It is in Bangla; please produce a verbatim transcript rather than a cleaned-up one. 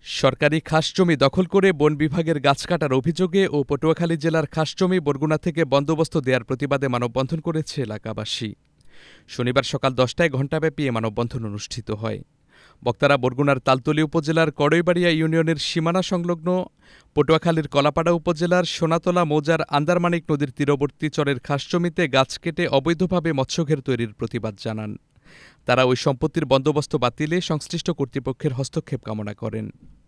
সরকারি খাস জমি দখল করে বন বিভাগের গাছ কাটার অভিযোগে ও পটুয়াখালী জেলার খাস জমি বরগুনা থেকে বন্দোবস্ত দেওয়ার প্রতিবাদে মানববন্ধন করেছে এলাকাবাসী। শনিবার সকাল দশটায় ঘণ্টাব্যাপী এ মানববন্ধন অনুষ্ঠিত হয়। বক্তারা বরগুনার তালতলী উপজেলার কড়ইবাড়িয়া ইউনিয়নের সীমানা সংলগ্ন পটুয়াখালীর কলাপাড়া উপজেলার সোনাতলা মৌজার আন্দারমানিক নদীর তীরবর্তী চরের খাস জমিতে গাছ কেটে অবৈধভাবে মৎস্যঘের তৈরির প্রতিবাদ জানান। তারা ওই সম্পত্তির বন্দোবস্ত বাতিলে সংশ্লিষ্ট কর্তৃপক্ষের হস্তক্ষেপ কামনা করেন।